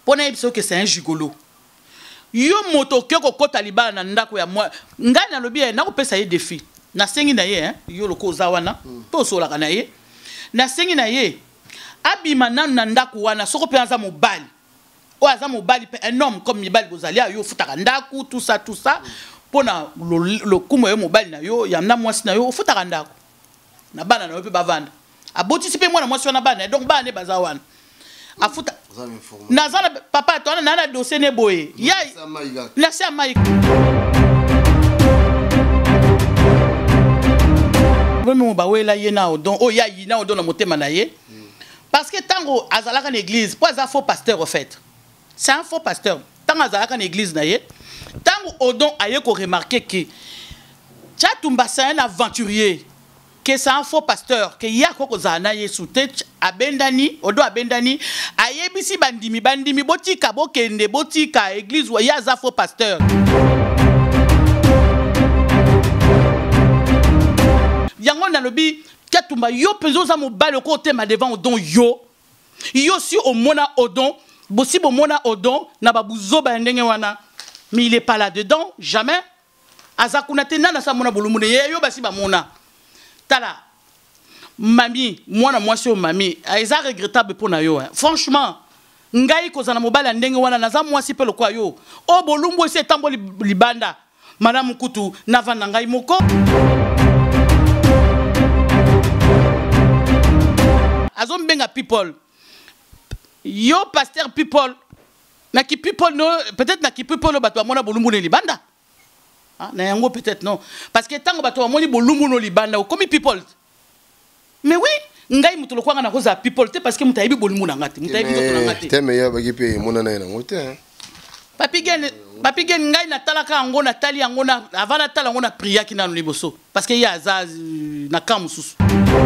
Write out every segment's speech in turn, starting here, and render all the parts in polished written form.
Pona yebso que c'est un gigolo. Yo moto kyoko kota libala na ndako ya moi. Ngai na lobi na ko pesa ye défi. Na sengi na ye hein, yo loko zawana. To sola kana ye. Na sengi na ye. Abima nanu na ndako wana soko pe aza mobali. O aza mobali pe un homme comme mibali bozali yo futaka ndako tout ça. Pona le kumo yo mobali na yo ya na mwasi na yo futaka ndako. Na bana na yo pe bavanda. Aboti sipe mwana mwasi na bana donc bana baza wana. Afuta nazana papa toi na dossier ne boye ya la c'est Mike vraiment ba wela yena odon o ya yina odon na motema na ye parce que tango azalaka na église pour un faux pasteur en fait c'est un faux pasteur tango azalaka na église na ye tango odon aye ko remarquer que Tchatumba c'est un aventurier que c'est un faux pasteur que ya koko zana yesu te abendani odo abendani ayebisi bandimi botika bokende botika église wa ya za faux pasteur yango na lobi Tchatumba yo pezo za mobali ko tema devant odon yo si au mona odon bosi bo mona odon na babuzo ba ndenge wana mais il est pas là dedans jamais azakuna tena na sa mona bolumune yo basi ba mona tala mami moi sur mami eza regrettable pour na yo franchement ngai ko zana mobala ndenge wana na za mwasi pe lokwa yo o bolumbu ese tambo libanda madame kutu na vanda ngai moko azom benga people yo pasteur people na ki people no peut-être na ki people no bato mona bolumbu ne libanda. Ah, na peut-être non. Parce que tant que bato amoni bolumbu no libanda comme people. Mais oui, ngai mutu lokwa na koza people te parce que mutayibi bolumbu na ngati. Mutayibi to na ngati. Te meya ba kipe mona na na ngote hein. Papi gen ngai na talaka ngo na tali ngo na avant na tala ngo na priya kina no liboso parce que ya za na kamususu.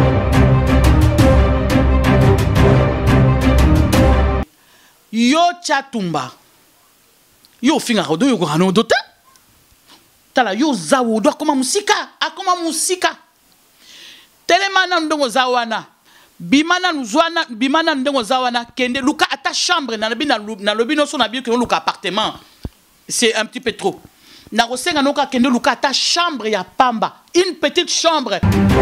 Yo Tchatumba. Yo finga rodo yo grano dota. Tala yo zawo do akoma musika telemana ndongo zawana bimana ndongo zawana kende luka ata chambre na lobi no so na bio ke luka appartement c'est un petit peu trop na rosenga noka kende luka ata chambre ya pamba une petite chambre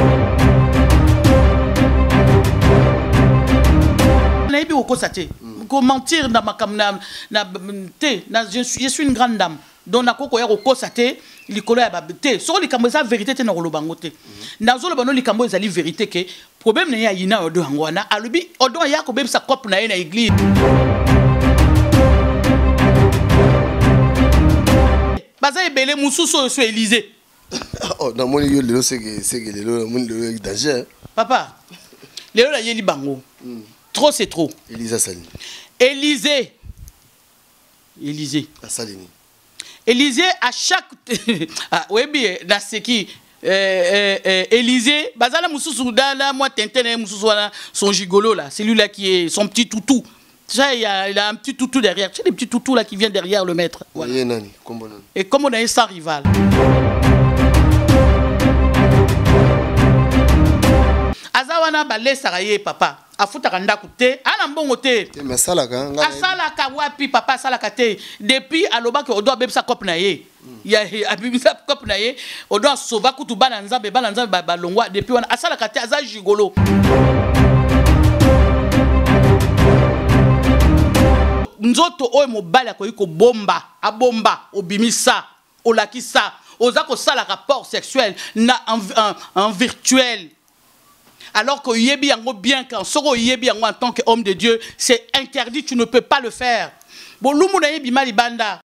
na ibi okosate ko mentir na makamna je suis une grande dame. Donc na koko ya kokosate likolo ya babete so likambo eza vérité te na kolobango te nazolo bano likambo ezali vérité ke problème na ya yina odo ngwana alubi odo ya ko bebisa cop na ye na église baza ebele mususu so Élysée oh na moni yo lelo c'est que lelo moni lelo danger papa lelo la yeli bango trop c'est trop Élysée Salini Élysée à chaque oui bien dans ce qui Élysée bazala mususu dala moi tentene mususu wana son gigolo là celui-là qui est son petit toutou ça il a un petit toutou derrière c'est des petits toutous là qui viennent derrière le maître voilà. Et comme on a un sans rival azawana balé saraye papa afuta ndako te ana mbongo te mais asalaka wapi papa asalaka te depuis alobaki odo bebisa cop na ye ya abibisa cop na ye odo soba kutu bana nzambe balongwa depuis wana asalaka te aza gigolo nzoto oyo mobali akoyi ko abomba obimisa olakisa oza ko sala rapport sexuel na en virtuel. Alors que yebi yango bien quand soko yebi yango en tant qu'homme de Dieu, c'est interdit, tu ne peux pas le faire. Bon lumu na yebi mali banda.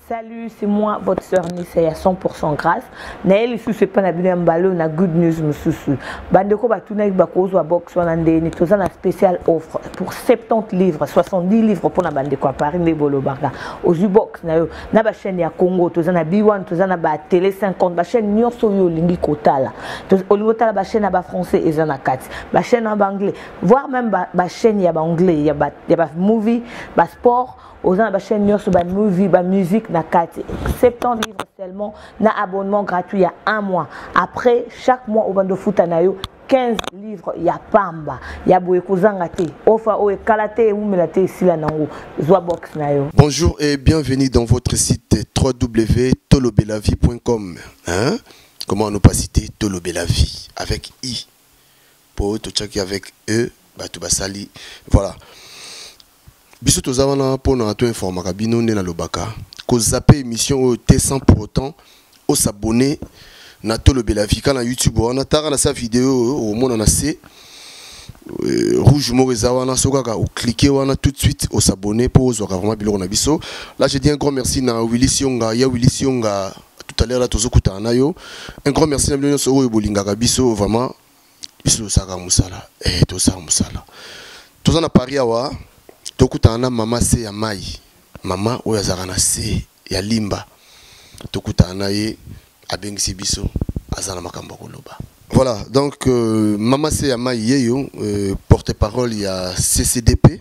Salut, c'est moi, votre sœur Nissa, à 100% grâce. Naël, ici, c'est pas la bien ballon, na good news, monsieur. Bandeko, batuna, bakozo, box, on a une spéciale offre pour 70 livres, 70 livres pour la bandeko à Paris, les bolobarga. Aux U-Box, na ba chaîne ya Congo, toza na B1, toza na ba télé 50, ba chaîne nyonso yo lingi kotala. Olingotala ba chaîne ba français et zana 4, ba chaîne en anglais, voire même ba chaîne ya ba anglais, ya ba movie, ba sport. Aux gens de chaîne sur la movie, la musique, na 4 70 livres seulement, na abonnement gratuit il y a 1 mois. Après chaque mois au bando foot anayo 15 livres il y a pamba, il y a boekozangate, ofa o kalate ou melate ici là nango, box nayo. Bonjour et bienvenue dans votre site www.tolobelavie.com. Hein? Comment ne pas citer Tolobelavie avec I pour tout checker avec E, Batubasali. Voilà. Biso tozavana pona to informa bino na lobaka ko zapper émission au T sans pour autant au s'abonner na Tolobelavie kana YouTube on atara na sa vidéo au monde na C rouge moreza wana sokaka ou cliquer wana tout de suite au s'abonner pour aux vraiment biloko na biso. Là je dis un grand merci na Willy Sionga ya Willy Sionga tout à l'heure là tozokuta na yo un grand merci na bino so o bolinga biso vraiment biso saka musala to saka musala tozana Paris awa tokutana mama se ya mai mama oyo azaka na se ya limba tokutana ye abengisi biso azana makambo koloba. Voilà donc mama se ya mai yeyo porte-parole ya CCDP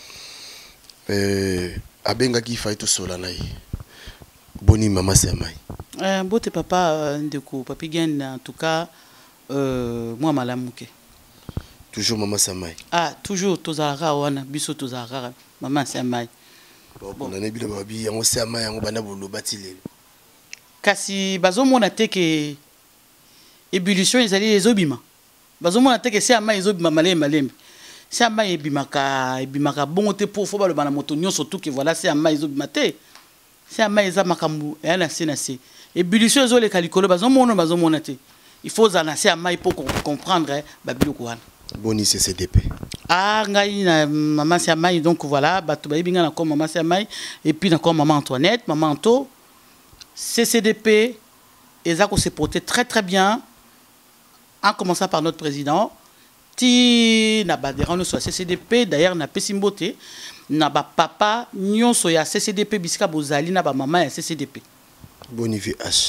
abengaki faito sola na ye boni mama se ya mai bote papa ndeko papi gen en tout cas moi malamuke. Toujours maman Samai. Ah, toujours tozara wana biso tozara maman Samai. Bon, on a bien babi on Samai on bana bolo batile. Kasi bazomona te ke ébullition ezali ezobima. Bazomona te ke Samai ezobima malembe. Samai ebimaka bongo te pour fo ba le bana moto nyonso surtout que voilà Samai ezobima te. Samai eza makambu ya na se. Ébullition ezole kalikolo bazomona te. Il faut en Samai pour comprendre babiloko wana. Boni CCDP. Ah, ngai na maman Samai donc voilà, bato ba ibinga na comme maman Samai et puis na comme maman Antoinette, maman Anto. CCDP ezako se porter très très bien en commençant par notre président. Ti na ba derano sur CCDP d'ailleurs na pesimbote na ba papa nyonso ya CCDP bisika bozali na ba maman ya CCDP. Boni VH.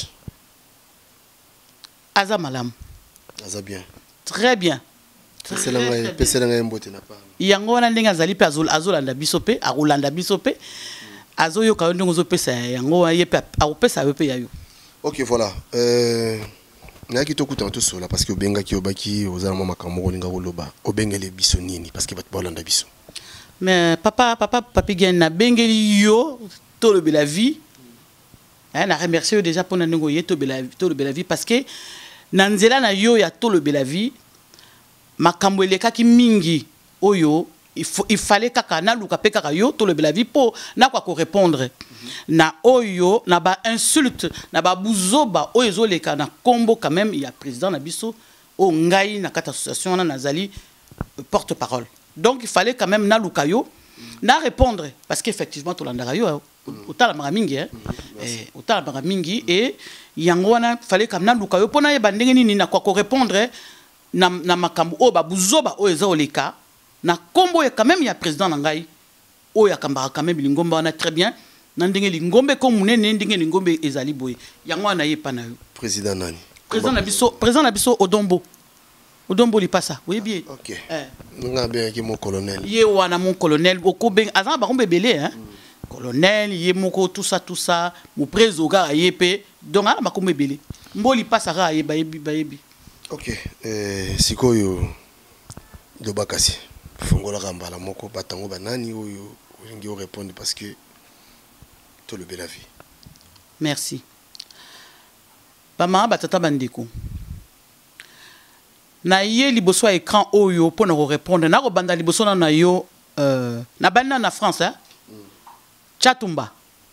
Aza malam. Aza bien. Très bien. C'est la mbote na pa. Yango wana ndenge azali pe azolanda biso pe akolanda biso pe azoyoka ndenge ozopesa yango ye pe akopesa yo pe yayo. OK voilà. Na ki tokuta to sola parce que obenga ki obaki ozala mama makambo linga koloba obengele biso nini parce que bat bolanda biso. Mais papi gen na bengeli yo Tolobelavie. Na remercier déjà pour na ndenge ye Tolobelavie parce que na nzela na yo ya Tolobelavie makambo elekaki mingi oyo il fallait kaka na luka pe kaka yo Tolobelavie po na kwa ko répondre na oyo na ba insulte na ba buzoba oyo zoleka na kombo quand même il y a président na biso o ngai na kata association na nazali porte-parole donc il fallait quand même na luka yo na répondre parce qu'effectivement tolandaka yo otala mingi otala mingi et yango wana fallait quand même na luka yo pona ye bandenge nini na kwa ko répondre na makambo o babuzoba o ezoleka na kombo ya quand même ya président nangai o ya kambaka quand même lingomba wana très bien na ndenge lingombe ko munene ndenge lingombe ezali boye yango wana yepa na yo président nani président na biso Odombo li passa oui bien OK nga bien ki mon colonel ye wana mon colonel oko ben azan ba kombe belé hein colonel ye moko tout ça mo président ga yepe donc ala makombe belé mboli passa ga ye bayebi. OK sikoyo do bakasi fongola kambala moko batango banani oyo olingi répondre parce que Tolobelavie. Merci. Bama batata bandeko. Na ye liboso écran oyo pour nous répondre na ko banda liboso na yo na banda na France hein. Chatumba.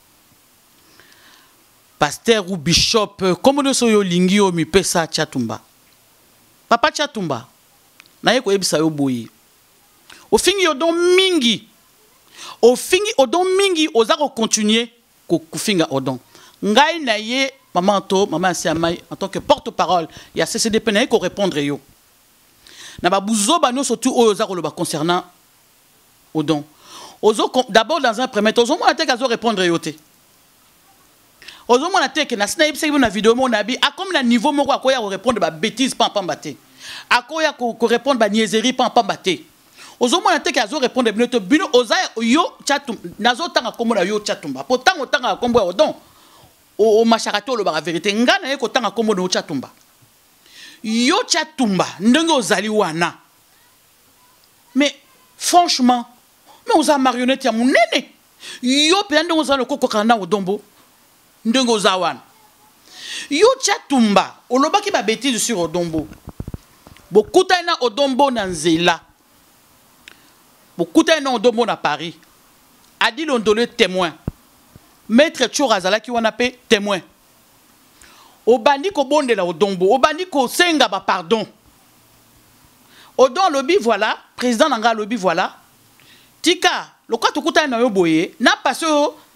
Pasteur ou bishop comme nous soyo lingi o mi pesa Chatumba. Papa Chatumba. Na ye ko ebisa yo boyi. O fingi odon mingi. O fingi odon mingi ozako continuer kufinga odon ngai na ye maman to maman Siamai en tant que porte-parole il y a CCDP na ko répondre yo na ba buzo ba no surtout oza ko lo ba concernant odon ozo d'abord dans un premier temps ozo mo attaque azo répondre yo te ozo mo attaque na snipe c'est na vidéo mo na bi a comme na niveau mo ko ya répondre ba bêtises pas baté akoya ko répondre ba niaiserie pas baté ozo mo attaque azo répondre bino oza yo chatum nazo tanga komo na yo chatumba pourtant otanga kombo ya odon o macharato lo ba vérité ngana ye ko tanga kombo no chatumba yo chatumba ndenge ozali wana mais franchement mais oza marionnette ya munene yo pe ndenge ozali koko kana odombo ndenge oza wana yo chatumba olobaki ba bêtise sur odombo bokuta na odombo na nzela bokuta na odombo na Paris adi londole témoin maître Chorazala qui wana pe témoin obandi ko bondela odombo obandi ko senga ba pardon odon lobby voilà président nanga lobby voilà tika lokwa tokuta na yo boye na passe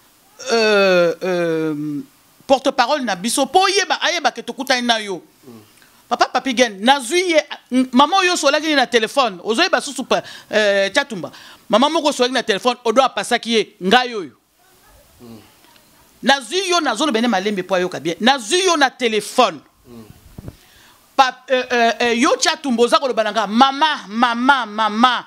porte-parole na biso po yeba ayeba ke tokuta na yo papa papigen nazuye maman yo solaki na téléphone ozoyeba susu pa chatumba maman moko solaki na téléphone odo apasaki ye ngayo yo nazuyo nazolo bene malembe po yo kabien nazuyo na téléphone yo chatumba za ko lobananga mama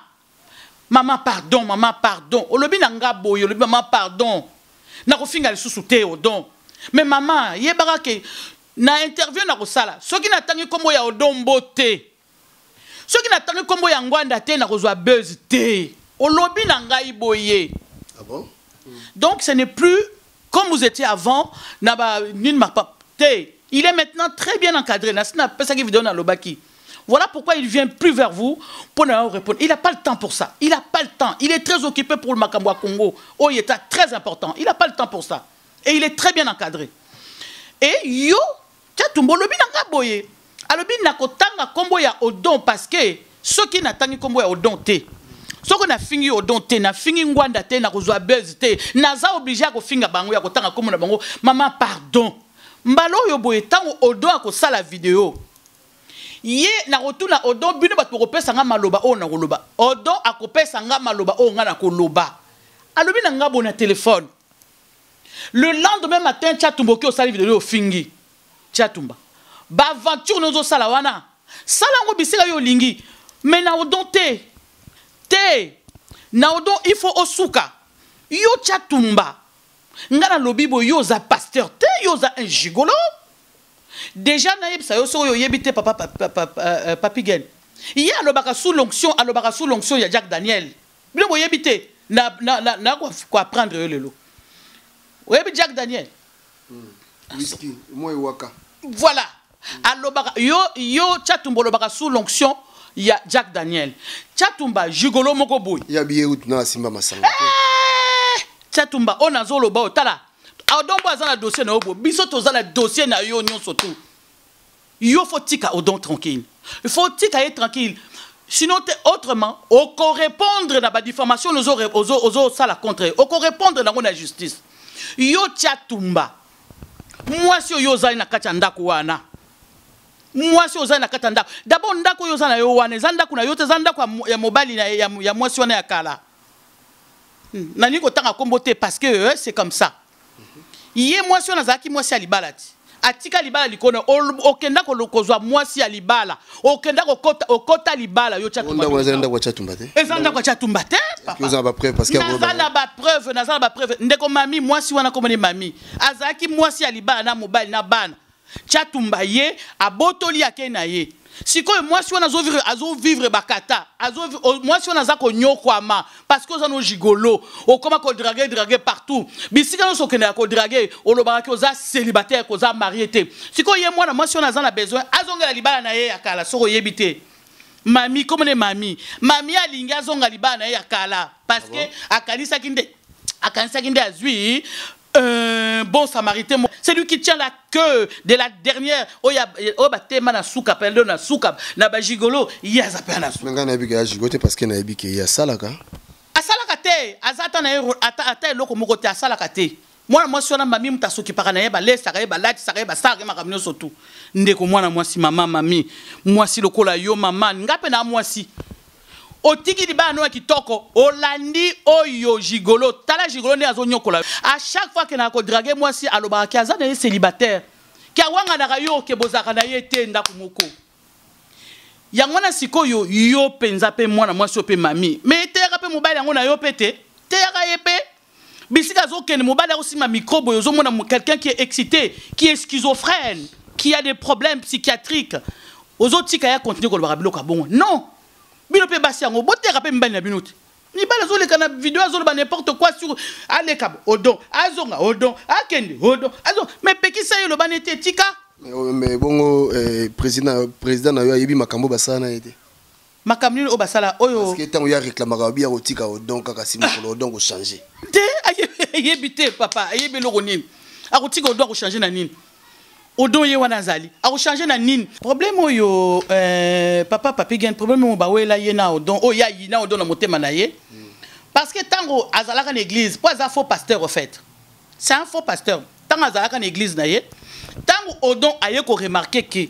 pardon olobi nanga boyo olobi maman pardon na ko finga lisusu te odon mais maman yebaka ke na interview na ko sala soki na tangi kombo ya odombo te soki na tangi kombo ya ngwanda te na ko zwa buzz te olobi nanga iboye ah bon donc ce n'est plus comme vous étiez avant na ba nin ma te il est maintenant très bien encadré na sina pesa ki vidéo na lobaki. Voilà pourquoi il vient plus vers vous pour nous répondre. Il n'a pas le temps pour ça. Il n'a pas le temps. Il est très occupé pour le Makambwa Congo. Oh, il est très important. Il n'a pas le temps pour ça. Et il est très bien encadré. Et yo, Tchatumbo, lobi nanga boye. Alobi nakotanga kombo ya odon parce que ceux qui n'attendent kombo ya odon te. Ceux qui n'a fini odon te, na fini ngwanda te, na kozwa buzz te, naza obligé à ko finga bango ya kotanga kombo na bango. Maman pardon. Mbalo yo boye tango odon a ko sala vidéo. Ye na rotuna odon bino bat kopesa nga maloba o na koloba odon akopesa nga maloba o nga na koloba alobi na nga bona téléphone le lendemain matin Tchatumba ki osali vidéo fingi Tchatumba ba aventure nozo sala wana sala ngo bisika yo lingi mais na odon te na odon il faut osuka yo Tchatumba nga na lobi bo yo za pasteur te yo za un gigolo. Déjà naïb ça yo so yo yebite papa papigen ya alobaka sous l'onction ya Jack Daniel bilo bo yebite na quoi apprendre yo lelo oyebi Jack Daniel whisky moi waka voilà alobaka yo Tchatumba alobaka sous l'onction ya Jack Daniel Tchatumba gigolo moko boy ya biye utna simba masanga Tchatumba ona zolo ba otala Odon a un dossier na obo. Biso toza la dossier na yo nyon surtout. Yo faut tika odon tranquille. Il faut tika être tranquille. Sinon autrement, on peut répondre na ba diffamation aux ça la contre. On peut répondre na la justice. Yo Tchatumba. Moi si yo za na katanda ko wana. Moi si yo za na katanda. D'abord ndako yo za na yo wana, zanda kuna yo te zanda kwa ya mobile na ya moi si wana ya kala. Nani ko tanga kombote parce que c'est comme ça. Yé moi si on a zaki moi si alibala ti atika libala likona okenda ko lokozwa moi si alibala okenda ko kota libala yo Tchatumba on a kwa Tchatumba te ezanda kwa Tchatumba te papa vous avez preuve parce que na ba preuve ndeko mami moi si wana komone mami azaki moi si alibala na mobile na bana Tchatumba ye abotoli akena ye siko moi si on azo vivre bakata moi si on a zako nyokwama parce que on gigolo o koma ko draguer partout bisika no sokena ko draguer o lo baraki oza célibataire ko za marié te siko ye moi si on a besoin azongela libala na ye akala soko yebite mami comme ne mami alinga azonga libala na ye akala parce que akanisa kinde azui bon samaritain, c'est lui qui tient la queue de la dernière. Oh batema na souka pendo na souka na bajigolo ya zapé na souka. Menga na bika ya jigote parce que na bika ya salaka. Asalaka te, azata na ata eloko moko te asalaka te. Moi moi si on a mami mutasoki para na ye ba lesa ka ye ba lati sa ka ye ba sa ka makamino surtout ndeko mwana moi si mama mami moi si lokola yo mama ngape na moi si otiki di ba no kitoko olandi oyo gigolo tala gigolo ne azo nyokola à chaque fois que na ko draguer moi si aloba ki aza na célibataire ki awanga na yo ke bozaka na ye te ndako moko yangwana sikoyo yo penza pe mwana moi si pe mami mais te ka pe mobile yango na yo pete te ka ye pe bisika zo ken mobile aussi ma microbe yo zo mona quelqu'un qui est excité qui est schizophrène qui a des problèmes psychiatriques aux autres tika ya continuer ko ba biloka bon non bino pe basi yango bote ka pe mbali na binote ni bala zo le kana vidéo zo ba n'importe quoi sur ale kab odon azonga odon akende odon azon mais pekisa yo lo banete tika mais bongo président na yo yebi makambo basana ete makamni o basala oyo parce que tant ya réclamera bien au tika odon kaka sima ko odon ko changer te ayebite papa ayebi loko nini akotika odon ko changer na nini odon ye wana zali ako changer na nini problème oyo papa papi gen problème mo ba wela ye na odon o ya yina odon na motema na ye parce que tango azalaka na église pour un faux pasteur en fait c'est un faux pasteur tango azalaka na église na ye tango odon aye ko remarquer que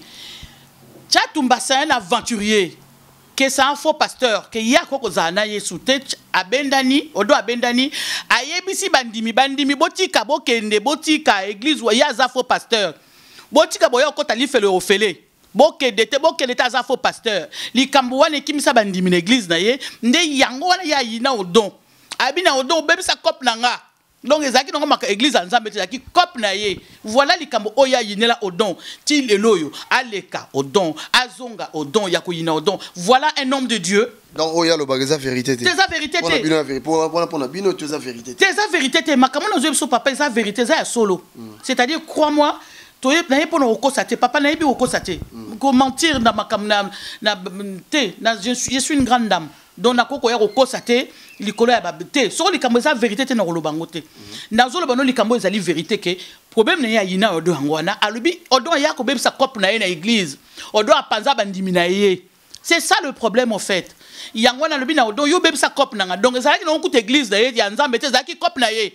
Tchatumba c'est un aventurier que c'est un faux pasteur que ya koko zana yesu te abendani odo abendani ayebisi bandimi botika bokende botika église ya za faux pasteur botika boyo kota li fele ofele bokende te za faux pasteur likambo wana kimisa bandimi na église na ye nde yango wana ya yina odon abina odon bebisa cop nanga donc ezaki donc ma église nzambe ezaki cop na ye voilà likambo oya yinela odon ti leloyo aleka odon azonga odon ya kuyina odon voilà un homme de Dieu donc oya lo bageza vérité te c'est vérité te pour la bino tu vérité te c'est vérité te makambo na zo papa c'est vérité ça ya solo c'est-à-dire crois-moi toye na yepo na okosate papa na yebi okosate ko mentir na makamna na te na je suis une grande dame donc na koko ya okosate likolo ya babete so likambo za vérité te na kolobango te nazolo bano likambo ezali vérité ke problème na ya yina odo ngwana alubi odo ya ko bebisa cop na ye na église odo apanza bandimi na ye c'est ça le problème en fait yangwana alubi na odo yo bebisa cop na nga donc ezalaki na okuta église na ye ya nzambe te ezalaki cop na ye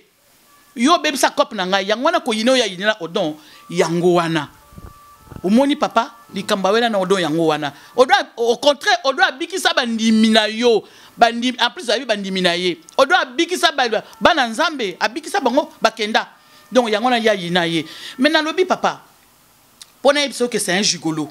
yo bebisa cop na nga yangwana ko yino ya yina odon yango wana omoni papa likambo wela na odon yango wana odo au contraire odo abikisa bandimi na yo bandimi en plus abi bandimi na ye odo abikisa bana nzambe abikisa bango bakenda donc yango na ya yina ye mais na lobi papa pona yebso que c'est un gigolo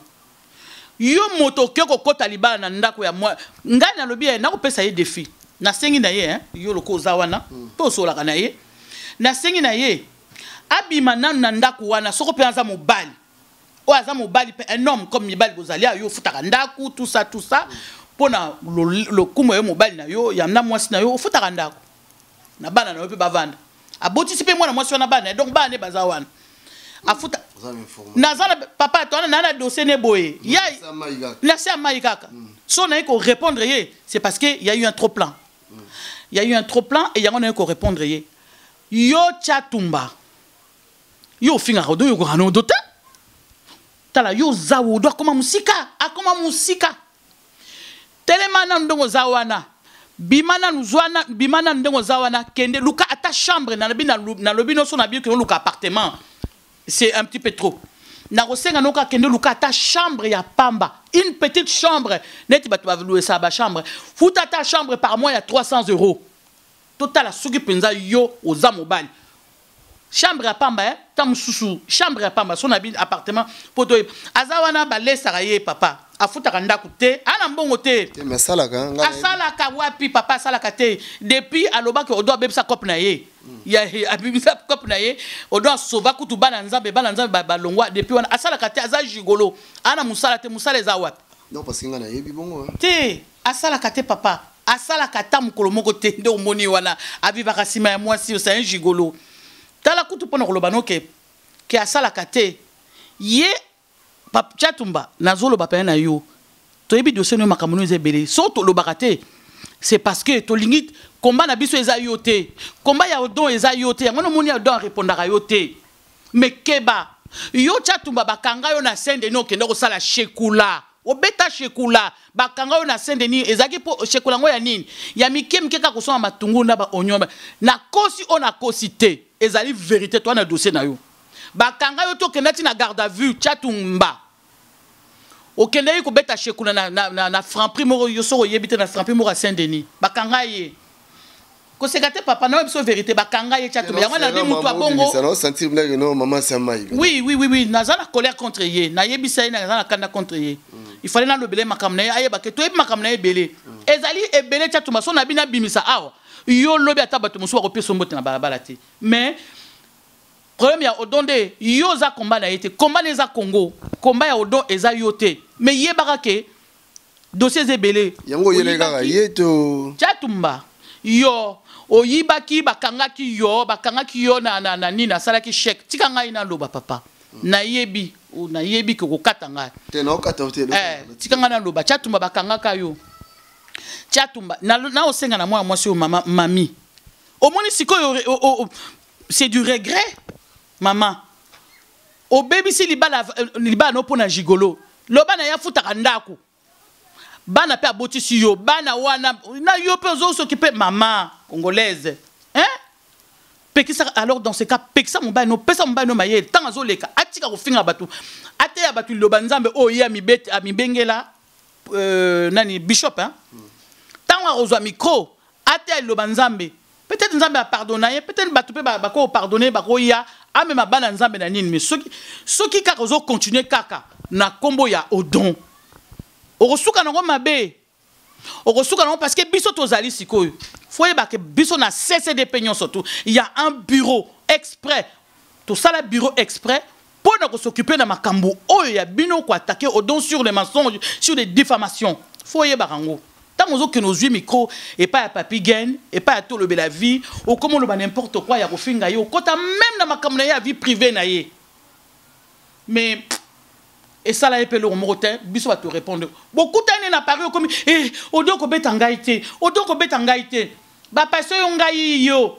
yo moto ko kota libana na ndako ya moi ngai na lobi na ko pesa ye défi na sengi na ye yo loko zawana to sola kana ye na sengi na ye abima nanu na ndako wana soko pe aza mobali o aza mobali pe un homme comme mibali bozali yo futaka ndako tout ça pona le kumo yo mobali na yo ya na mwasi na yo futaka ndako na bana na yo pe bavanda abotisi pe mwana mwasi na bana donc bana ne baza wana afuta nazana papa tona na dossier ne boye ya na se amai kaka so na ko répondre ye c'est parce que il y a eu un trop plan il y a eu un trop plan et yango na ko répondre ye yo Tchatumba yo finga rodo yo ko dote tala yo zawo do akoma musika telemana ndongo zawana bimana ndongo zawana kende luka ata chambre na lobino so na bi que luka appartement c'est un petit peu trop na rosenga noka kende luka ata chambre ya pamba une petite chambre neti batu ba louer ça ba chambre futa ta chambre par mois ya 300 €. Total suki penza yo oza mobali chambre à pamba tamususu chambre à pamba son habit appartement poto azawana balesa raye papa afuta kanda kute ana mbongo te mais salaka asalaka wapi papa salaka te depuis aloba que odo bebisa cop na ye ya abibisa cop na ye odo sova kutu bana nzambe balongwa depuis wana asalaka te aza gigolo ana musala te musala za wapi non parce que ngana yebi bongo te asalaka te papa asalaka ta mukolo moko te nde omoni wana abibaka sima ya mwasi c'est un gigolo tala kutu pona kolobano ke asalaka te ye pap Tchatumba nazolo ba na yo to yebi dossier no makamuno ezebele so to lobaka te c'est parce que to lingit combat na biso eza yo te combat ya odon eza yo te yango no moni odon répondaka yo te mais keba yo Tchatumba bakanga yo na sende no kende ko sala shekula obeta shekula bakanga yo na sende ni ezaki po shekula ngo ya nini ya mikem keka ko soma matungu na ba onyoma na kosi ona kosi te ezali vérité toi na dossier na yo bakanga yo to kenati na garde à vue Tchatumba okende ko beta shekuna na Franprix moko yo so yebite na Franprix moko à Saint-Denis bakanga ye ko sekate papa na biso vérité bakanga ye Tchatumba yango na di mutu abongo ça non sentir non maman c'est mai oui naza na colère contre ye na yebisa na na kanda contre ye il fallait na lobele makamna ye ayeba ke to yeb makamna ye belé ezali ebele Tchatumba so na bina bimisa awa yo lobi ata bato musu ba kopesa mbote na balabala te mais problème ya odonde yo za combat na été combat les a Congo combat ya odon eza yote mais yebaka ke dossier ebele yango yele kaka yeto Tchatumba yo oyibaki bakangaki yo na nina salaki chèque tika ngai na loba papa na yebi ke kokata ngai te na okata te tika ngai na loba Tchatumba bakangaka yo Tchatumba na osenga na mwasi o mama mami omoni sikoyo c'est du regret maman o baby si libala no pona gigolo loba na ya futaka ndako bana pe aboti si yo bana wana na yo pe zo s'occuper maman congolaise hein pekisa alors dans ce cas pekisa mobile no pesa mobile no maye tanga zo leka atika ko finga batu ate ya batu loba nzambe o ya mibete amibengela nani bishop hein tanga ozwa micro ate loba nzambe peut-être nzambe a pardonné peut-être batu pe bako pardonner bako ya amema bana nzambe na nini mais soki kaka ozo continuer kaka na kombo ya odon okosuka nango mabe okosuka nango parce que biso tozali sikoyo faut yeba ke biso na CCDP nyonso tout il y a un bureau exprès tout ça le bureau exprès pour na s'occuper na makambo oyo ya bino ko attaquer odon sur les mensonges sur les diffamations faut yeba rango tant ozo que nos yeux micro et pas à Papi Gain et pas à tout le la vie ou comment le n'importe quoi ya kofinga yo kota même na makambo na ya vie privée na ye mais et ça là epelo morotin biso va te répondre beaucoup d'années na paré comme odo ko betangaité ba passe yo ngai yo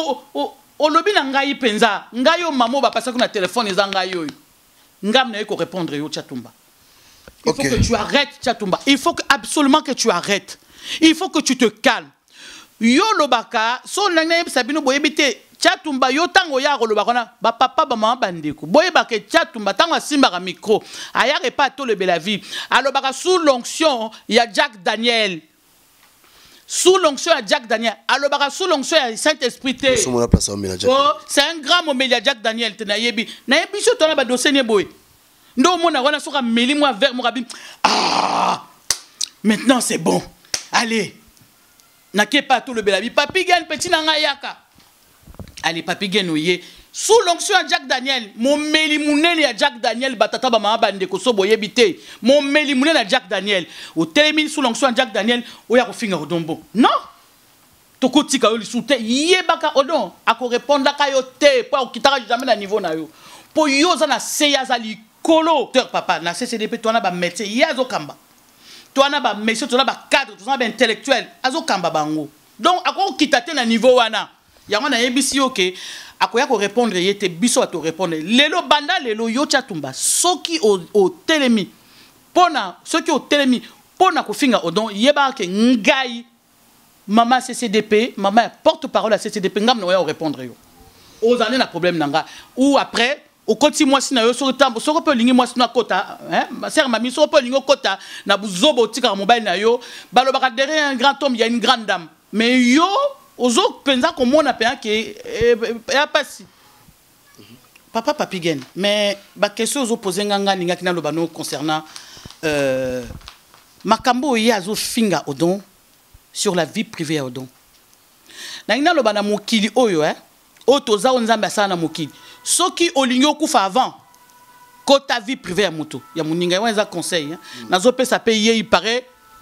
o lobi na ngai penza ngai yo mamo ba passe ko na téléphone za ngai yo ngam na ko répondre yo Tchatumba. Il faut que tu arrêtes Tchatumba, il faut absolument que tu arrêtes, il faut que tu te calmes. Yo lobaka so nanga sabino boyebite Tchatumba yo tango ya lobakona ba papa ba mama bandeko boyebaka Tchatumba tango simba ka micro aya pas to le bela vie alobaka sous l'onction ya Jack Daniel sous l'onction ya Jack Daniel alobaka sous l'onction ya Saint-Esprit te c'est un grand moment ya Jack Daniel te na yebi so to na ba dossier ne boy ndo mona wana soka meli moi vers mo rabim maintenant c'est bon allez n'ake pas tout le belabi Papi Gain petit na ngayaka allez Papi Gain oye sous l'onction à Jack Daniel mon meli muneli à Jack Daniel batata ba mama bande ko so boyebité mon meli muneli à Jack Daniel au télémi sous l'onction à Jack Daniel oya ko finga odombo non to ko tika yo lisute yebaka odon ako répondre ka yo te pa okitaka jamais na niveau na yo po yo za na seya za likolo papa na CCDP to na ba métier yazo kamba toi na ba monsieur toi na ba cadre toi na ba intellectuel azo kamba bango donc ako kitate na niveau wana yango na yebisi OK akoya ko répondre yete biso to répondre lelo banda lelo yo Tchatumba soki au telemi pona soki au telemi pona ko finga odon yeba ke ngai mama CCDP mama porte-parole à CCDP ngam no ya répondre yo aux années na problème nanga ou après au côté moi si na yo sur tempo so ko lingi moi si na kota hein ma sœur mami so ko lingi kota na buzobo tika mobile na yo balo baka derrière un grand homme il y a une grande dame mais yo ozo penza ko mona pe que ya pasi papa Papi Gain mais ba question ozo poser nganga ninga kina lo bano concernant makambo ya zo finga odon sur la vie privée odon na ina lo bana mokili oyo hein otoza onzambe asana mokili soki olingo kufa avant ko ta vie privée ya moto ya muninga wanza conseil hein nazo pesa pe il paraît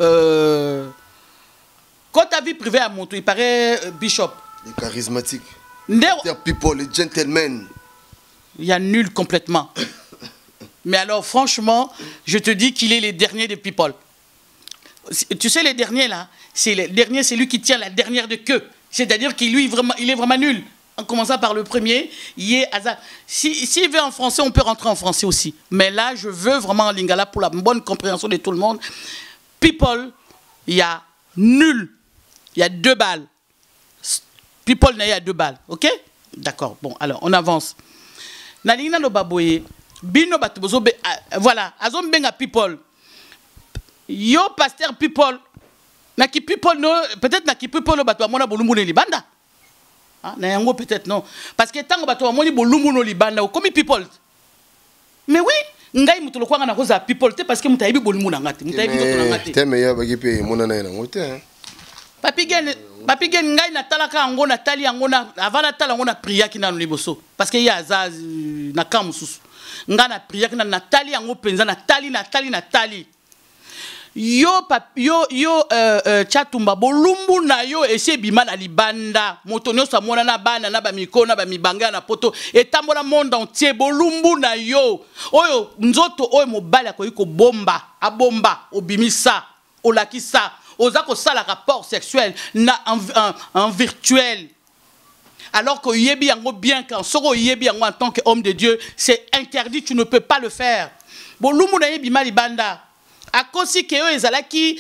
ko ta vie privée ya moto il paraît bishop les charismatiques les people les gentlemen il y a nul complètement mais alors franchement je te dis qu'il est les derniers des people tu sais les derniers là c'est le dernier c'est lui qui tient la dernière de queue c'est-à-dire qu'il lui vraiment il est vraiment nul. En commençant par le premier, s'il veut en français, on peut rentrer en français aussi. Mais là, je veux vraiment en lingala pour la bonne compréhension de tout le monde. People, il y a nul. Il y a 2 balles. People, il y a 2 balles. OK? D'accord, bon, alors on avance. Nalina no baboye, bino batubozo be, voilà, azom benga people. Yo pasteur people. Naki people no, peut-être naki people no batwa mona bolumbu ne libanda. Ah, na yango peut-être non. Parce que tango batwa moni bolumbu no libanda, comme people. Mais oui, ngai mutu lokwanga na koza people te parce que mutayibi bolumbu na ngati, mutayibi ndoto na ngati. Te meya baki pe mona na ngote hein. Papi gen ngai na talaka yango na tali yango na avant na tala yango na priya ki na liboso parce que ya za na kamususu nga na priya ki na tali yango penza na tali yo chatumba bolumbu na yo ese bima na libanda moto nyonso amona na bana na bamiko na bamibanga na poto etambola monde entier bolumbu na yo oyo nzoto oyo mobali akoki kobomba abomba obimisa olakisa osako sala rapport sexuel na en virtuel alors que yebi yango bien quand soko yebi yango en tant qu'homme de Dieu c'est interdit, tu ne peux pas le faire bolumbu na yebi mali banda akosi ke yo ezalaki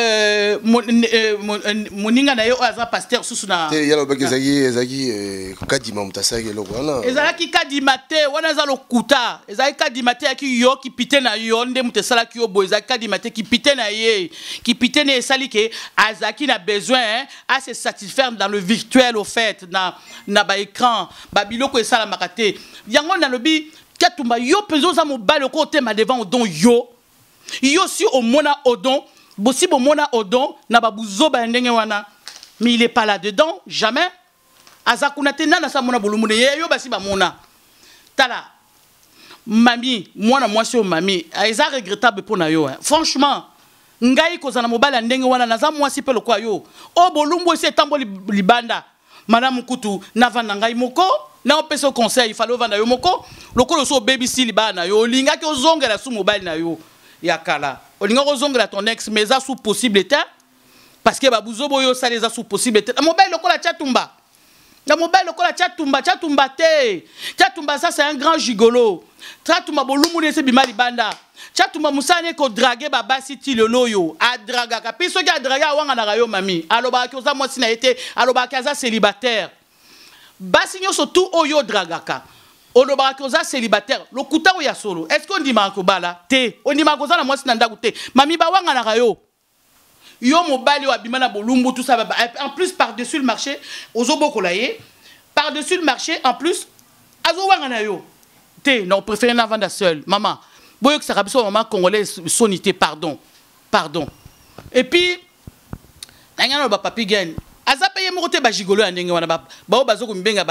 moninga na yo aza pasteur susu na te yalo baki ezaki kadima mutasaki loko wana ezalaki kadima te wana za lokuta ezalaki kadima te aki yo ki pite na yo nde mutesala ki yo bo ezalaki kadima te ki pite na ye ki pite ne esali ke azaki na besoin à se satisfaire dans le virtuel au fait na ba écran ba biloko esala makate yango na lobi katumba yo pezo za mobale ko tema devant odon yo si au mona odon, bossi bo mona odon, na babuzo ba ndenge wana. Mais il est pas là dedans, jamais. Azakuna te nana sa mona bolumune yo basi ba mona. Tala. Mami, moi c'est mami, eza regrettable pour na yo. Franchement, ngai ko zana mobala ndenge wana na za moi si pe lokwa yo. O bolumbu ese tambo libanda. Madame Kutu na vanda ngai moko. Na on pese conseil, il fallait vanda yo moko. Lokolo so baby si libana yo linga ki ozongela su mobile na yo. Yakala. Olinga kozongela ton ex mais ça sous possibilité parce que babuzo boyo ça les a sous possibilité. La mobile lokola chatumba. La mobile lokola chatumba te. Chatumba ça c'est un grand gigolo. Chatumba bolumu ne se bimali banda. Chatumba musane ko draguer baba siti loyo a draga ka piso ki a draga wanga na rayo mami. Aloba ki oza mwasi na été aloba ki aza célibataire. Basi nyoso tout oyo dragaka. On a célibataire. Le kuta ou ya solo. Est-ce qu'on dit marco bala? Te. On dit marco ça la moi c'est nanda goûté. Mami ba wanga na rayo. Yo mobile yo abimana bolumbu tout ça. En plus par dessus le marché, ozobo kolaye. Par dessus le marché, en plus, azo wanga na yo. Te. Non, préférez na vendre seul. Maman. Boyo que ça rabiso maman congolais sonité pardon. Et puis, n'ayant ba papi gagne. Aza paye mo côté ba gigolo ndenge wana ba bazo ko mbenga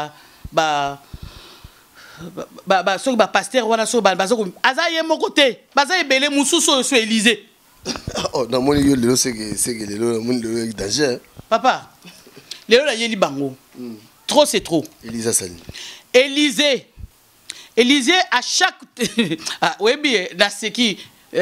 so ba pasteur wana so ba so aza ye moko te baza ebele mususu so Élysée. Oh na moni yo lelo c'est que lelo moni lelo danger. Papa lelo la yeli bango. Trop c'est trop. Élysée à chaque ah oui bien na seki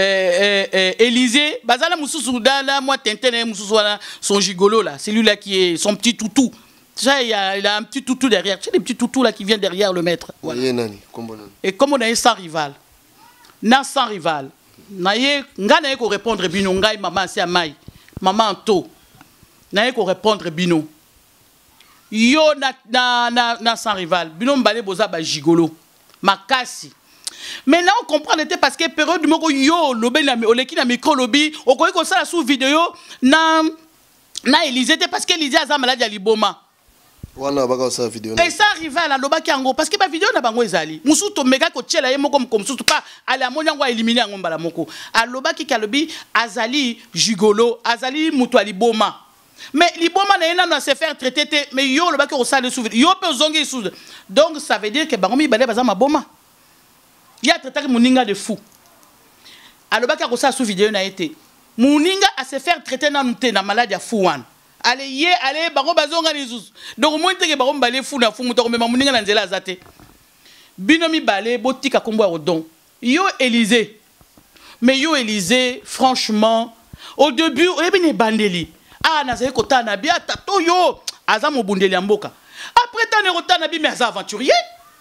Élysée bazala mususu dala moi tentene mususu wana son gigolo là, celui là qui est son petit toutou. Ça, il a un petit toutou derrière. Tu sais, des petits toutous là qui viennent derrière le maître. Voilà. Et comme on a sans rival, sans rival, n'a ko répondre bino ngai maman c'est amai, maman to, n'a ko répondre bino. Yo na sans rival, bino mbale boza ba gigolo, makasi. Maintenant on comprend était parce que période moko yo lobe na oleki na micro lobby, okoki ko sala sous vidéo na Élysée parce que Élysée a za malade ya liboma. Wana baka sa vidéo. Et ça arrive à la lobaki yango parce que ba vidéo na bango ezali. Musuto meka ko tchela ye moko comme musuto pas ala monya ngo éliminer yango mbala moko. A lobaki kalobi azali gigolo, azali mutu ali boma. Mais liboma na yena na se faire traiter mais yo lobaki ko sala sous vidéo. Yo pe zongi sous. Donc ça veut dire que bango mi balé baza maboma. Ya traiter moninga de fou. A lobaki ko sala sous vidéo na été. Moninga a se faire traiter na nté na maladie fou wan. Allez, baro bazonga nisus. Donc moi teke baro balé fou na fou muto mema muninga na nzela azate. Binomi balé botika kombo odon. Yo Élysée. Mais yo Élysée, franchement, au début, ebine bandeli. Ah na kota na bia tato yo aza mo bundeli mboka. Après tant ne kota na bi mais aza aventurier.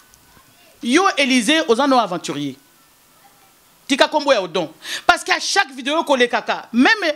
Yo Élysée ozano aventurier. Tika kombo odon. Parce qu'à chaque vidéo qu'on les kaka, même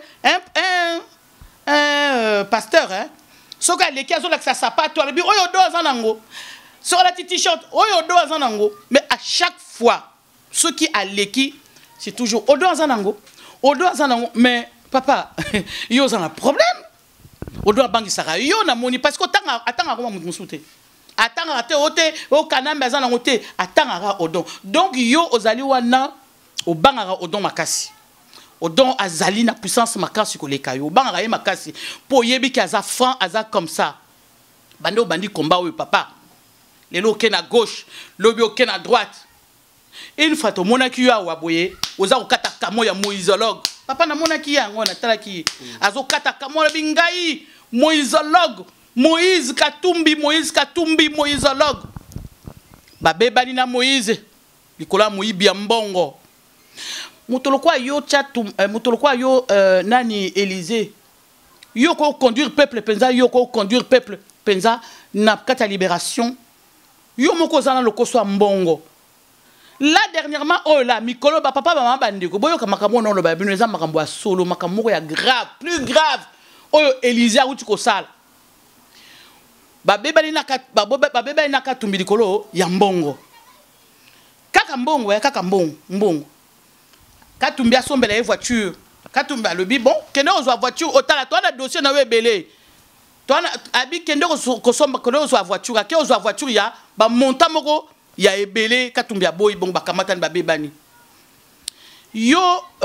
un pasteur, hein, ce que les cas ont ça sapato, le bureau d'or zanango. sur la petite t-shirt oyo odo azanango mais à chaque fois ceux qui a l'équipe c'est toujours odo azanango mais papa yo za un problème odo abangi saka yo na moni parce que atanga ko musuté atanga te ote o kanamba azanango te atanga odo donc yo ozali wana obanga odon makasi odon azali na puissance makasi ko leka yo obanga ye makasi po yebi ki aza franc aza comme ça bando bandi combat o papa les loquets à gauche, les loquets à droite. Une fois, mon aki a waboye, aux kata kamo ya moïsologue. Papa na mon aki a, on a talaki. Azo kata kamo la bingai, moïsologue. Moïse Katumbi, moïsologue. Babe banina Moïse. Nicolas Moïbi Mbongo. Mutolokwa yo chatum, mutolokwa yo nani Élysée. Yo ko conduire peuple penza, yo ko conduire peuple penza na kata libération. Yo moko zana lokoso mbongo. Là dernièrement oh là mikolo ba papa maman bandeko boyo ka makambo non lo ba bino eza makambo ya solo makambo ya grave plus grave oyo Élysée a uti ko sala. Ba beba ni na katumbi likolo ya mbongo. Kaka mbongo ya kaka mbongo. Katumbi asombela e voiture. Katumbi alobi bon kende ozwa voiture otala toi na dossier na webele. Toi abi kende ko somba ko ozwa voiture ke ozwa voiture ya ba monta moko ya ebele Katumbi aboyi bon bakamata ba bebani yo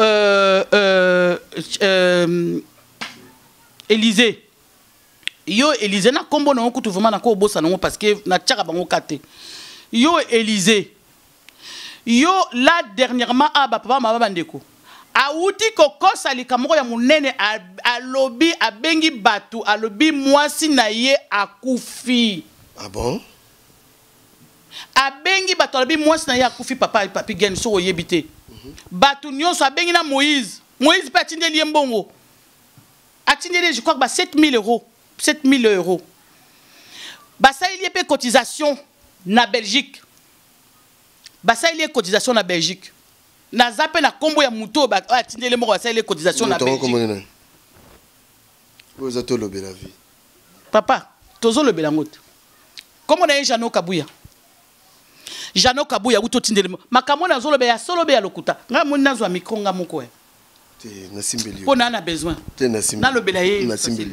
Élysée na kombo na okutu vraiment na ko bossa na parce que na tchaka bango kate yo Élysée yo là dernièrement ba papa mama bandeko auti kokosa likamoko ya munene alobi abengi batu alobi mwasi na ye akufi. Ah bon? Abengi batu alobi mwasi na ye akufi papa papi gen so oyebite. Batu nyonso abengi na Moïse pe atindeli mbongo. Atindeli je crois que 7000 euros. 7000 euros. Ça il y a cotisation na Belgique. Ça il y a cotisation na Belgique. Na zape na kombo ya muto ba atindele moko ça il y a cotisation na Belgique. Vous êtes le bel vie. Papa, tozo le belangote. Comment on a Jano Kabuya? Jano Kabuya uto tindele makamo na zolo be ya solo be ya lokuta. Nga mona zo micro nga moko. Te na simbeli. Ko na besoin. Te na simbeli. Na lo belaye. Na simbeli.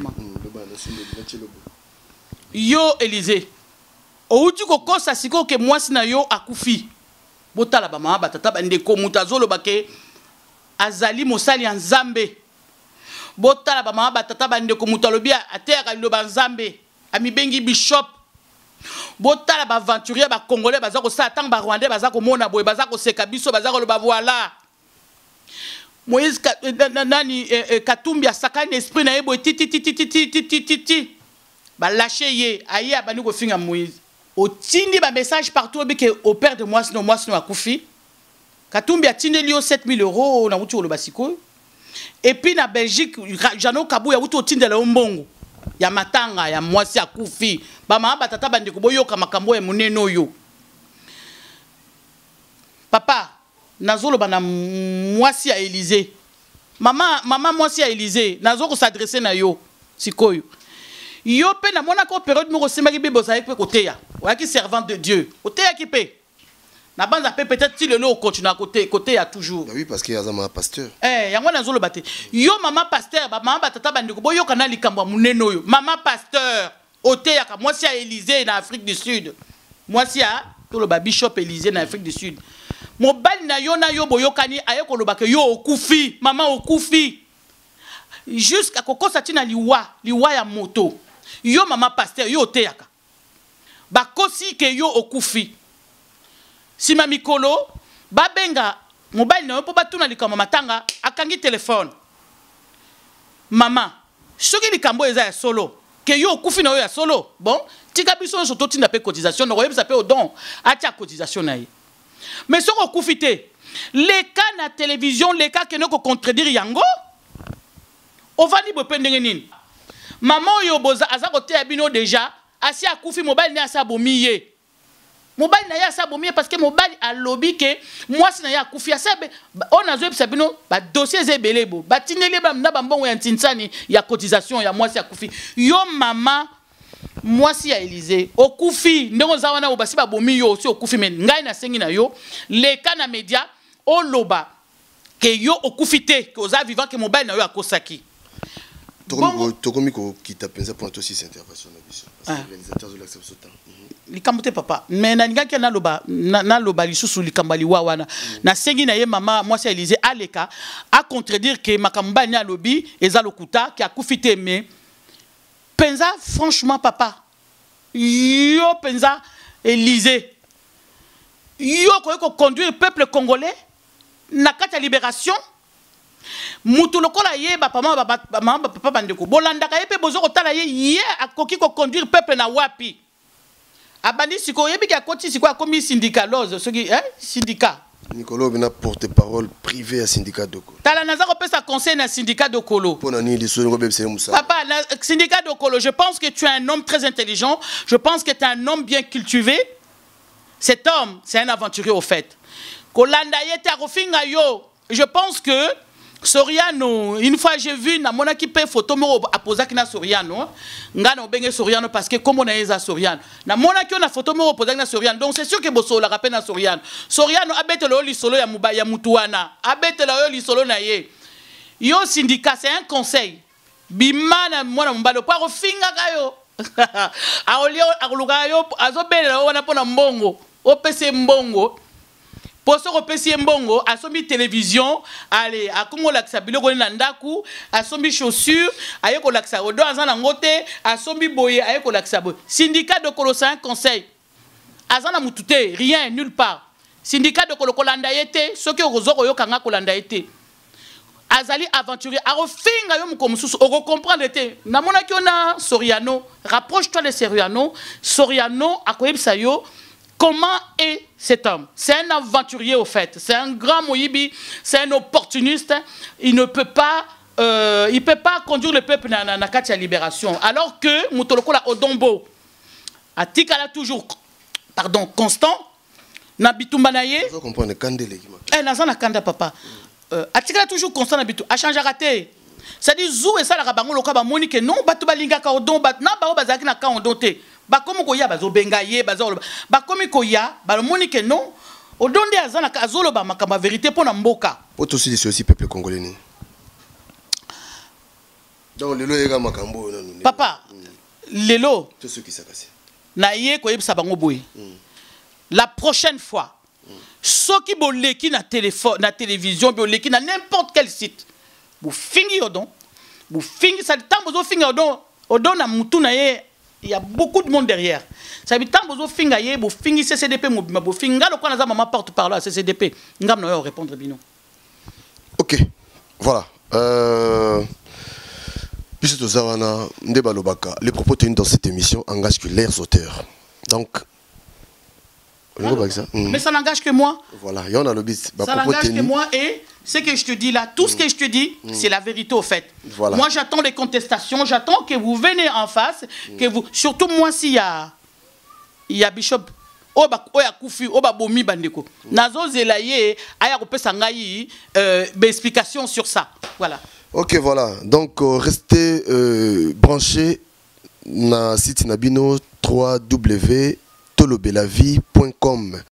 Yo Élysée. Outi ko kosa siko ke mwasi na yo akufi. Botala ba mama batata ba ndeko mutazolo bake azali mosali ya Nzambe. Botala ba mama batata ba ndeko mutalobia ateka liloba Nzambe. Ami bengi bishop. Botala ba aventurier ba congolais baza ko sa tang ba rwandais baza ko mona boy baza ko seka biso baza ko loba voilà. Moïse nani Katumbi asakani esprit na yebo ti ba lâcher ye ayi abani ko finga Moïse. Otindi ba message partout que au père de moi sinon akufi. Katumbi a tindi lio 7000 euros na wuti lo basiko. Et puis na Belgique Jano Kabuya wuti otindi la mbongo. Ya matanga ya mwasi akufi. Ba mama batata bandeko boyoka makambo ya muneno yo. Papa nazolo bana mwasi ya Élysée. Mama mwasi ya Élysée nazoko s'adresser na yo sikoyo. Yo pe na mona ko période mo semaki bibo sa pe koteya. Waki servant de Dieu. Koteya ki pe. Na banza pe peut-être si le lot continue à côté ya toujours. Bah oui parce qu'il y a un pasteur. Yango na zolo bate. Yo mama pasteur, ba mama batata bandeko boyo kana likambo muneno yo. Mama pasteur, oteya ka mwasi ya Élysée na Afrique du Sud. Mwasi ya to le bishop Élysée na Afrique du Sud. Mobali na yo boyokani ayeko lobaka yo okufi, mama okufi. Jusqu'à kokosa tina liwa ya moto. Yo mama pasteur yo oteyaka. Bakosi ke yo okufi. Sima mikolo babenga mobile na yo po batuna likambo matanga akangi téléphone. Mama, soki likambo eza ya solo, ke yo okufi na yo ya solo. Bon, tika biso so totinda pe cotisation, no yebisa pe odon, atia cotisation na ye. Mais soko okufi te, les cas na télévision, les cas ke no ko contredire yango. Ovani bo pendenge nini. Maman yo boza azako te abino déjà, asi akufi mobile ne asa bomiye. Mobile na ya sa bomiye parce que mobile a lobby que moi si na ya akufi asabe on a zo sabino ba dossier zebelebo batinele ba na bambongo ya ntinsani ya cotisation ya moi si akufi yo mama moi si ya Élysée okufi ndeko zawana obasi ba bomi yo aussi okufi men ngai na sengi na yo les kana média o loba que yo okufite que oza vivant que mobile na yo akosaki tokomi ko kita penza pour toi aussi cette intervention na biso parce que réalisateur de l'acceptation temps likambo te papa mais na ngaki na loba lisusu likambali wa wana na sengi na ye mama moi si Élysée aleka a contredire que makamba ni alobi eza lokuta ki akufite mais penza franchement papa yo penza Élysée yo ko conduire peuple congolais na kati ya libération mutu lokola ye ba papa bandeko bolandaka ye pe bozo kotala ye akoki ko conduire peuple na wapi abandi siko yebi ka koti siko akomi syndicalose soki syndicat Nicolo bina porte-parole privé à syndicat de Kolo. Tala nazako pesa conseil na syndicat de Kolo. Papa, syndicat de Kolo, je pense que tu es un homme très intelligent, je pense que tu es un homme bien cultivé. Cet homme, c'est un aventurier au fait. Kolanda yete akofinga yo. Je pense que Soriano, une fois j'ai vu na mona ki pe photo mo aposaki na Soriano, ngana obenge Soriano parce que comme on a eza Soriano. Na mona ki na photo mo aposaki na Soriano. Donc c'est sûr que boso la rappelle na Soriano. Soriano abetelo li solo ya muba ya mutuana, abetelo yo li solo na ye. Yo syndicat c'est un conseil. Bimana mona mbalo pa kofinga kayo. Aolio akuluka yo azobela wana pona mbongo. Opese mbongo. Pour ce repérer mbongo, a sombi télévision, allez, a Congo laksa biloko na ndaku, a sombi chaussures, a yeko laksa odo azana ngote, a sombi boye, a yeko laksa boye. Syndicat de Kolo, c'est un conseil. Azana mutute, rien, nulle part. Syndicat de Kolo kolanda yete, ce que rozoko yo kanga kolanda yete. Azali aventurier, a refinga yo mukomususu, oko comprendre yete. Na mona ki ona Soriano, rapproche-toi de Soriano, Soriano a koyebisa yo. Comment est cet homme? C'est un aventurier au fait. C'est un grand Moyibi. C'est un opportuniste. Il ne peut pas, conduire le peuple dans la Katia libération. Alors que Moutolokola Odombo, Atikala toujours, pardon, constant. Nabitumbanaye. Vous comprenez Kandele. Nazana Kanda papa. Atikala toujours constant Nabitu. A changé raté. C'est-à-dire zou et ça la rabango lokaba monique non batuba linga ka odon bat na ba bazaki na ka ondonte. Ba komo ko ya bazo bengaye bazo ba komi ko ya ba monique non odonde azana ka azolo ba makamba vérité pour na mboka. Aussi c'est aussi peuple congolais ni. Donc lelo yega makambo non. Papa lelo tout ce qui s'est passé. Na ye ko yebisa bango boy. La prochaine fois soki boleki na téléphone na télévision boleki na n'importe quel site. Vous finissez au don, vous finissez ça temps vous finissez au don na mutu na ye, il y a beaucoup de monde derrière. Ça veut temps vous finissez vous finissez CCDP vous finissez le quoi na maman porte parole à CCDP. Ngam na yo répondre bino. OK. Voilà. Puisque Zawana Ndeba Lobaka, les propos tenus dans cette émission engagent que leurs auteurs. Donc mais ça n'engage que moi. Voilà, il y en a le but. Ça n'engage que moi et ce que je te dis là, tout ce que je te dis, c'est la vérité au fait. Voilà. Moi j'attends les contestations, j'attends que vous venez en face, que vous, surtout moi s'il y a Bishop, oya kufi, oba bomi bandeko. Nazo zelaye, aya kopesa ngai explication sur ça. Voilà. OK, voilà. Donc restez branchés na site nabino 3w tolobelavie.com.